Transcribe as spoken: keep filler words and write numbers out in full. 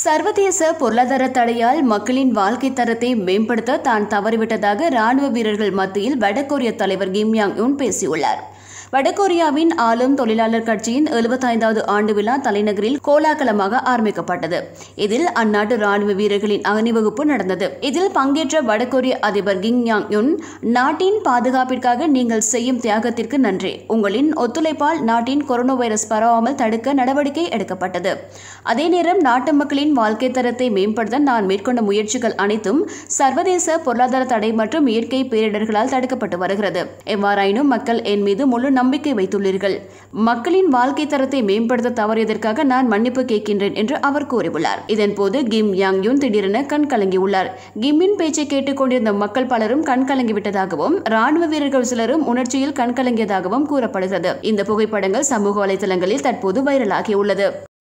சர்வதேச பொருளாதார தடையால் மக்களின் வாழ்க்கை தரத்தை மேம்படுத்த தான் தவறிவிட்டதாக ராணுவ வீரர்கள் மத்தியில் வடகொரிய தலைவர் கிம் ஜong-un பேசியுள்ளார். வடகொரியாவின் ஆளும் தொழிலாளர் கட்சியின் எழுபத்தைந்தாவது ஆண்டு விழா தலைநகரில் கோலாகலமாக ஆரம்பிக்கப்பட்டது. இதில் அந்நாட்டு ராணுவ வீரர்களின் அணிவகுப்பு நடந்தது. இதில் பங்கேற்ற வடகொரிய அதிபர் கிம் ஜong-un, நாட்டின் பாதுகாப்பிற்காக நீங்கள் செய்யும் தியாகத்திற்கு நன்றி. உங்களின் ஒத்துழைப்பால் நாட்டின் கொரோனா வைரஸ் பரவாமல் தடுக்க நடவடிக்கை எடுக்கப்பட்டது. அதே நேரம் நாட்டு மக்களின் வாழ்க்கை தரத்தை மேம்படுத்த நான் மேற்கொண்ட முயற்சிகள் அனைத்தும் சர்வதேச பொருளாதார தடை மற்றும் இயற்கை பேரிடர்களால் தடுக்கப்பட்டு வருகிறது. எவ்வாறாயினும் மக்கள் என் மீது முழு நம்பிக்கை வைத்துள்ளீர்கள். மக்களின் வாழ்க்கை தரத்தை மேம்படுத்த தவறியதற்காக நான் மன்னிப்பு கேட்கின்றேன் என்று அவர் கூறியுள்ளார். இதன்போது கிம் ஜong-un திடீரென கண் கலங்கியுள்ளார். கிம்மின் பேச்சை கேட்டுக் கொண்டிருந்த மக்கள் பலரும் கண் கலங்கிவிட்டதாகவும் ராணுவ வீரர்கள் சிலரும் உணர்ச்சியில் கண் கலங்கியதாகவும் கூறப்படுகிறது. இந்த புகைப்படங்கள் சமூக வலைதளங்களில் தற்போது வைரலாகியுள்ளது.